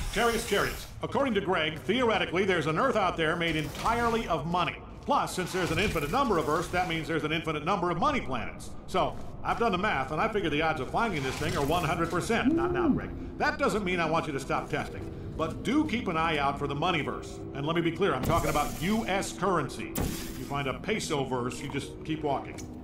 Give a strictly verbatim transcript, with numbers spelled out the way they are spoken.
Chariots, chariots. According to Greg, theoretically, there's an Earth out there made entirely of money. Plus, since there's an infinite number of Earths, that means there's an infinite number of money planets. So, I've done the math, and I figure the odds of finding this thing are one hundred percent. Not now, Greg. That doesn't mean I want you to stop testing. But do keep an eye out for the moneyverse. And let me be clear, I'm talking about U S currency. If you find a peso verse, you just keep walking.